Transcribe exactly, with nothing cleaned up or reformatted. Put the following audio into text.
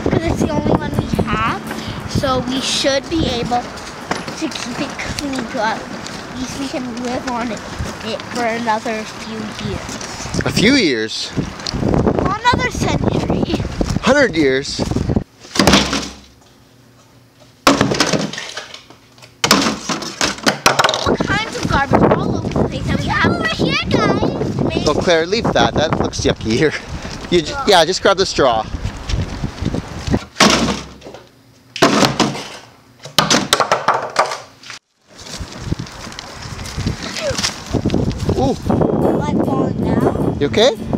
because it's the only one we have. So we should be able to keep it clean to us. At least we can live on it, it for another few years. A few years? Another century. Hundred years? All kinds of garbage all over the place, and we have over here, guys. Maybe. Oh, Claire, leave that. That looks yucky here. You j yeah, just grab the straw. Ooh. Am I falling down? You okay?